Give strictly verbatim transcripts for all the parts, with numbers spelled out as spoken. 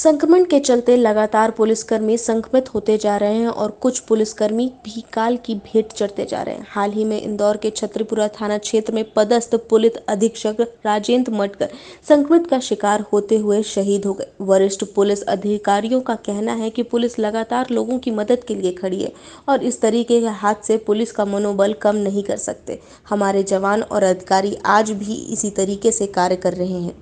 संक्रमण के चलते लगातार पुलिसकर्मी संक्रमित होते जा रहे हैं और कुछ पुलिसकर्मी भी काल की भेंट चढ़ते जा रहे हैं। हाल ही में इंदौर के छतरपुरा थाना क्षेत्र में पदस्थ पुलिस अधीक्षक राजेंद्र मटकर संक्रमित का शिकार होते हुए शहीद हो गए। वरिष्ठ पुलिस अधिकारियों का कहना है कि पुलिस लगातार लोगों की मदद के लिए खड़ी है और इस तरीके के हादसे पुलिस का मनोबल कम नहीं कर सकते। हमारे जवान और अधिकारी आज भी इसी तरीके से कार्य कर रहे हैं।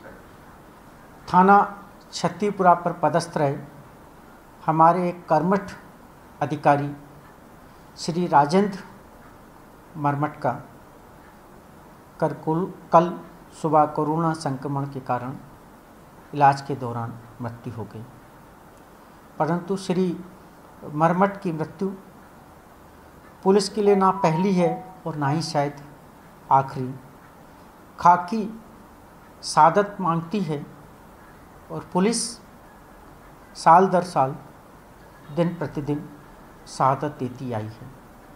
थाना छतरपुरा पर पदस्थ रहे हमारे एक कर्मठ अधिकारी श्री राजेंद्र मरमट का कर कल सुबह कोरोना संक्रमण के कारण इलाज के दौरान मृत्यु हो गई। परंतु श्री मरमट की मृत्यु पुलिस के लिए ना पहली है और ना ही शायद आखिरी। खाकी सादत मांगती है और पुलिस साल दर साल दिन प्रतिदिन शहादत देती आई है।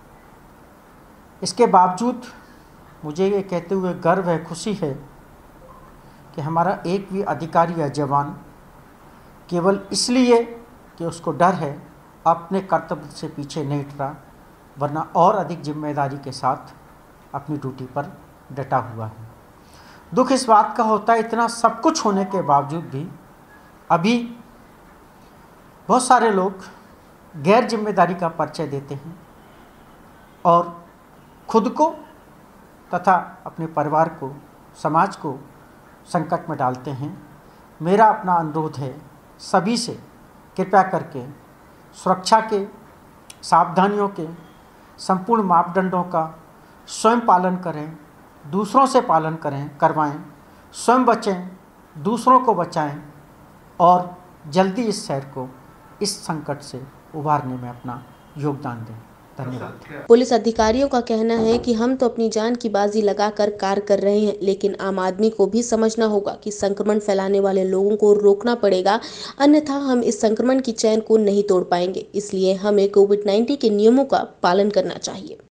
इसके बावजूद मुझे ये कहते हुए गर्व है, खुशी है कि हमारा एक भी अधिकारी या जवान केवल इसलिए कि उसको डर है अपने कर्तव्य से पीछे नहीं हटा, वरना और अधिक जिम्मेदारी के साथ अपनी ड्यूटी पर डटा हुआ है। दुख इस बात का होता है, इतना सब कुछ होने के बावजूद भी अभी बहुत सारे लोग गैर जिम्मेदारी का परिचय देते हैं और खुद को तथा अपने परिवार को, समाज को संकट में डालते हैं। मेरा अपना अनुरोध है सभी से, कृपया करके सुरक्षा के, सावधानियों के संपूर्ण मापदंडों का स्वयं पालन करें, दूसरों से पालन करें करवाएं, स्वयं बचें, दूसरों को बचाएं और जल्दी इस शहर को इस संकट से उभारने में अपना योगदान दें। धन्यवाद। पुलिस अधिकारियों का कहना है कि हम तो अपनी जान की बाजी लगाकर कार्य कर रहे हैं, लेकिन आम आदमी को भी समझना होगा कि संक्रमण फैलाने वाले लोगों को रोकना पड़ेगा, अन्यथा हम इस संक्रमण की चैन को नहीं तोड़ पाएंगे। इसलिए हमें कोविड नाइन्टीन के नियमों का पालन करना चाहिए।